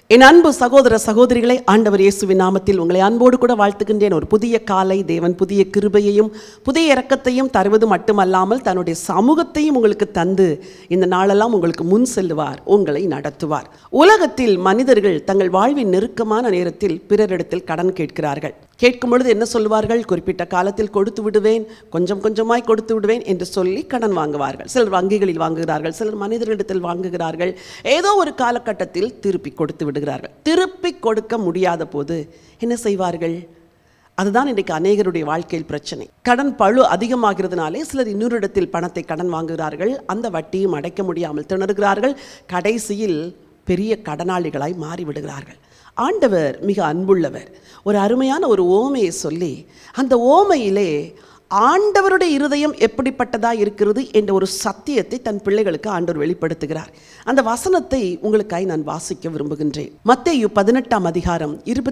என் அன்பு சகோதர சகோதரிகளை, ஆண்டவர் இயேசுவின் நாமத்தில் உங்களை அன்போடு கூட வாழ்த்துகின்றேன். ஒரு புதிய காலை தேவன் புதிய கிருபையையும் புதிய இரக்கத்தையும் தருவது மட்டுமல்லாமல் தன்னுடைய சமூகத்தையும் உங்களுக்கு தந்து இந்த நாளெல்லாம் உங்களுக்கு முன் செல்லுவார், உங்களை நடத்துவார். உலகத்தில் மனிதர்கள் தங்கள் வாழ்வின் நெருக்கமான நேரத்தில் பிறரிடத்தில் கடன் கேட்கிறார்கள். கேட்கும் பொழுது என்ன சொல்வார்கள்? குறிப்பிட்ட காலத்தில் கொடுத்து விடுவேன், கொஞ்சம் கொஞ்சமாய் கொடுத்து விடுவேன் என்று சொல்லி கடன் வாங்குவார்கள். சிலர் வங்கிகளில் வாங்குகிறார்கள், சிலர் மனிதர்களிடத்தில் வாங்குகிறார்கள். ஏதோ ஒரு காலகட்டத்தில் திருப்பி கொடுத்து விடுகிறார்கள். திருப்பி கொடுக்க முடியாத போது என்ன செய்வார்கள்? அதுதான் இன்றைக்கு அநேகருடைய வாழ்க்கையில் பிரச்சனை. கடன் பழு அதிகமாகிறதுனாலே சிலர் இன்னொரு இடத்தில் பணத்தை கடன் வாங்குகிறார்கள். அந்த வட்டியும் அடைக்க முடியாமல் திணறுகிறார்கள். கடைசியில் பெரிய கடனாளிகளாய் மாறிவிடுகிறார்கள். ஆண்டவர் மிக அன்புள்ளவர். ஒரு அருமையான ஒரு ஓமையை சொல்லி, அந்த ஓமையிலே ஆண்டவருடைய இருதயம் எப்படிப்பட்டதாக இருக்கிறது என்ற ஒரு சத்தியத்தை தன் பிள்ளைகளுக்கு ஆண்டவர் வெளிப்படுத்துகிறார். அந்த வசனத்தை உங்களுக்காய் நான் வாசிக்க விரும்புகின்றேன். மத்தேயு 18ஆம் அதிகாரம்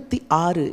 26,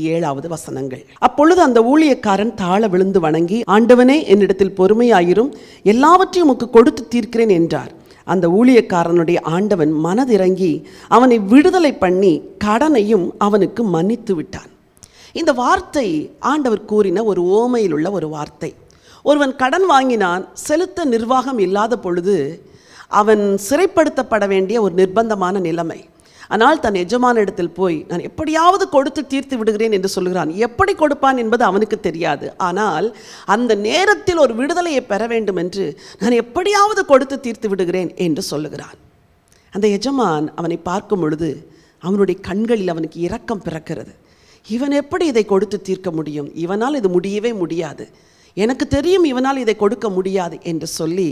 27 வசனங்கள். அப்பொழுது அந்த ஊழியக்காரன் தாழ விழுந்து வணங்கி, ஆண்டவனே, என்னிடத்தில் பொறுமையாயிரும், எல்லாவற்றையும் உமக்கு கொடுத்து தீர்க்கிறேன் என்றார். அந்த ஊழியக்காரனுடைய ஆண்டவன் மனதிறங்கி அவனை விடுதலை பண்ணி கடனையும் அவனுக்கு மன்னித்து விட்டான். இந்த வார்த்தை ஆண்டவர் கூறின ஒரு ஓமையில் உள்ள ஒரு வார்த்தை. ஒருவன் கடன் வாங்கினான். செலுத்த நிர்வாகம் இல்லாத பொழுது அவன் சிறைப்படுத்தப்பட வேண்டிய ஒரு நிர்பந்தமான நிலைமை. ஆனால் தன் எஜமான இடத்தில் போய் நான் எப்படியாவது கொடுத்து தீர்த்து விடுகிறேன் என்று சொல்கிறான். எப்படி கொடுப்பான் என்பது அவனுக்கு தெரியாது. ஆனால் அந்த நேரத்தில் ஒரு விடுதலையை பெற வேண்டும் என்று நான் எப்படியாவது கொடுத்து தீர்த்து விடுகிறேன் என்று சொல்லுகிறான். அந்த எஜமான் அவனை பார்க்கும் பொழுது அவனுடைய கண்களில் அவனுக்கு இரக்கம் பிறக்கிறது. இவன் எப்படி இதை கொடுத்து தீர்க்க முடியும்? இவனால் இது முடியவே முடியாது, எனக்கு தெரியும் இவனால் இதை கொடுக்க முடியாது என்று சொல்லி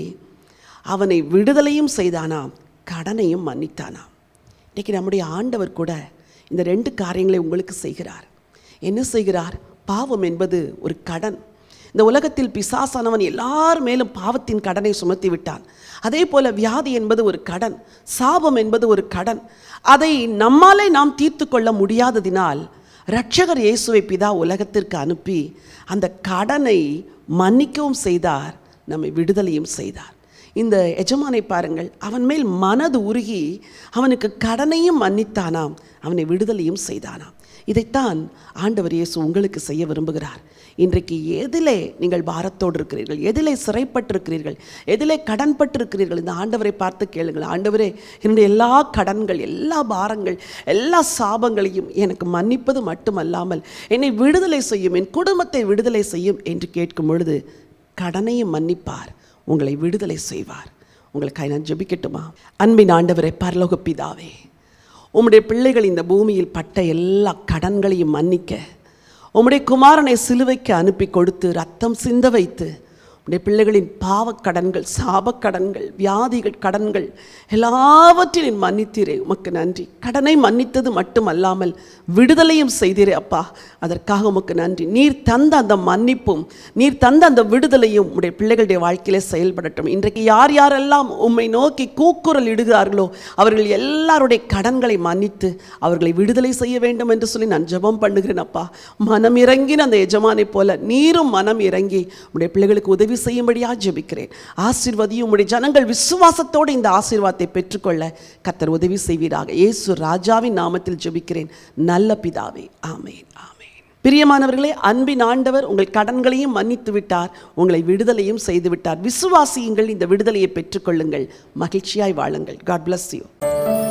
அவனை விடுதலையும் செய்தானாம், கடனையும் மன்னித்தானாம். இன்றைக்கி நம்முடைய ஆண்டவர் கூட இந்த 2 காரியங்களை உங்களுக்கு செய்கிறார். என்ன செய்கிறார்? பாவம் என்பது ஒரு கடன். இந்த உலகத்தில் பிசாசானவன் எல்லார் மேலும் பாவத்தின் கடனை சுமத்தி விட்டான். அதே போல வியாதி என்பது ஒரு கடன், சாபம் என்பது ஒரு கடன். அதை நம்மாலே நாம் தீர்த்து கொள்ள முடியாததினால் இரட்சகர் இயேசுவை பிதா உலகத்திற்கு அனுப்பி அந்த கடனை மன்னிக்கவும் செய்தார், நம்மை விடுதலையும் செய்தார். இந்த எஜமானை பாருங்கள், அவன் மேல் மனது உருகி அவனுக்கு கடனையும் மன்னித்தானாம், அவனை விடுதலையும் செய்தானாம். இதைத்தான் ஆண்டவர் இயேசு உங்களுக்கு செய்ய விரும்புகிறார். இன்றைக்கு எதிலே நீங்கள் பாரத்தோடு இருக்கிறீர்கள், எதிலே சிறைப்பட்டிருக்கிறீர்கள், எதிலே கடன்பட்டிருக்கிறீர்கள், இந்த ஆண்டவரை பார்த்து கேளுங்கள். ஆண்டவரே, என்னுடைய எல்லா கடன்கள், எல்லா பாரங்கள், எல்லா சாபங்களையும் எனக்கு மன்னிப்பது மட்டுமல்லாமல் என்னை விடுதலை செய்யும், என் குடும்பத்தை விடுதலை செய்யும் என்று கேட்கும் பொழுது கடனையும் மன்னிப்பார், உங்களை விடுதலை செய்வார். உங்களுக்காக நான் ஜெபிக்கட்டுமா? அன்பின் ஆண்டவரே, பரலோக பிதாவே, உம்முடைய பிள்ளைகள் இந்த பூமியில் பட்ட எல்லா கடன்களையும் மன்னிக்க உம்முடைய குமாரனை சிலுவைக்கு அனுப்பி கொடுத்து ரத்தம் சிந்த வைத்து உம்முடைய பிள்ளைகளின் பாவக்கடன்கள், சாபக்கடன்கள், வியாதிகள், கடன்கள் எல்லாவற்றையும் மன்னித்தீரே, உமக்கு நன்றி. கடனை மன்னித்தது மட்டுமல்லாமல் விடுதலையும் செய்தீரே அப்பா, அதற்காக உமக்கு நன்றி. நீர் தந்த அந்த மன்னிப்பும் நீர் தந்த அந்த விடுதலையும் உடைய பிள்ளைகளுடைய வாழ்க்கையிலே செயல்படட்டும். இன்றைக்கு யார் யாரெல்லாம் உம்மை நோக்கி கூக்குரல் இடுகிறார்களோ அவர்கள் எல்லாருடைய கடன்களை மன்னித்து அவர்களை விடுதலை செய்ய வேண்டும் என்று சொல்லி நான் ஜெபம் பண்ணுகிறேன் அப்பா. மனம் இறங்கின அந்த எஜமானை போல நீரும் மனம் இறங்கி உடைய பிள்ளைகளுக்கு உதவி செய்யும்படியா ஜெபிக்கிறேன். ஆசீர்வதியும் உடைய ஜனங்கள் விசுவாசத்தோடு இந்த ஆசீர்வாதத்தை பெற்றுக்கொள்ள கர்த்தர் உதவி செய்வீராக. இயேசு ராஜாவின் நாமத்தில் ஜெபிக்கிறேன் நல்ல பிதாவே, ஆமென், ஆமென். பிரியமானவர்களே, அன்பின் ஆண்டவர் உங்கள் கடன்களையும் மன்னித்து விட்டார், உங்களை விடுதலையும் செய்து விட்டார். விசுவாசியுங்கள், இந்த விடுதலையை பெற்றுக்கொள்ளுங்கள், மகிழ்ச்சியாய் வாழுங்கள். God bless you.